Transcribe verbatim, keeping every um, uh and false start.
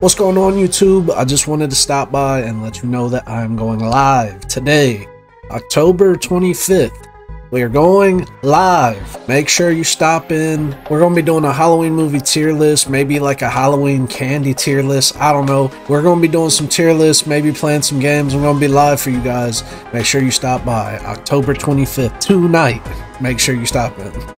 What's going on, YouTube? I just wanted to stop by and let you know that I'm going live today, October twenty-fifth. We are going live. Make sure you stop in. We're going to be doing a Halloween movie tier list, maybe like a Halloween candy tier list. I don't know. We're going to be doing some tier lists, maybe playing some games. We're going to be live for you guys. Make sure you stop by October twenty-fifth tonight. Make sure you stop in.